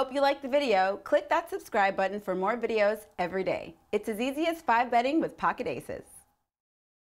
Hope you liked the video. Click that subscribe button for more videos every day. It's as easy as 5 betting with Pocket Aces.